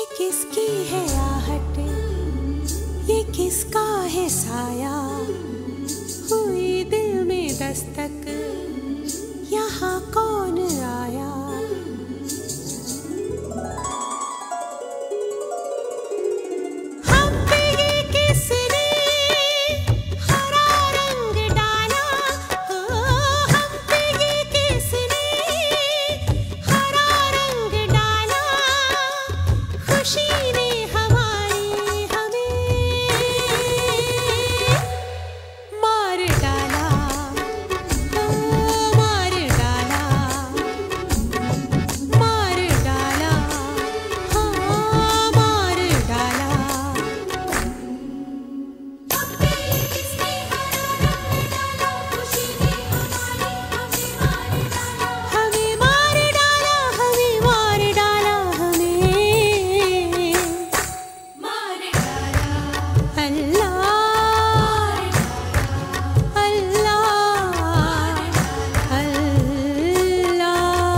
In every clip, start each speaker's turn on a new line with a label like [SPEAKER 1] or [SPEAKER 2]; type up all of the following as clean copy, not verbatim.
[SPEAKER 1] किसकी है आहट, ये किसका है साया, हुई दिल में दस्तक, यहाँ कौन आया। हम पे ये किसने हरा रंग डाला, हम पे ये किसने हरा रंग डाला, खुशी ने हमारी हमें मार डाला, मार डाला, मार डाला, हाँ मार डाला। हमें मार डाला, हमें मार डाला, हमें मार डाला। अल्लाह अल्लाह अल्लाह।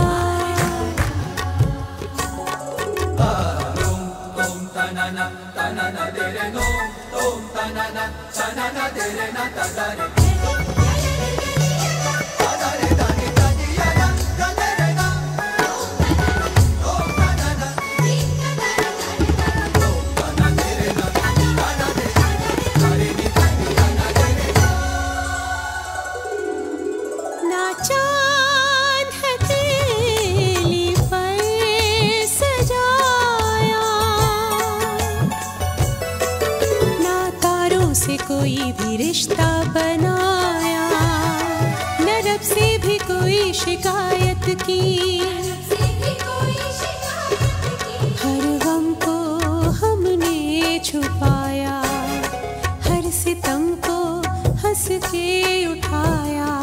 [SPEAKER 1] ना चाँद हथेली पर सजाया, ना तारों से कोई भी रिश्ता बनाया, न रब से भी कोई शिकायत की, हर गम को हमने छुपाया, हर सितम को हंस के उठाया।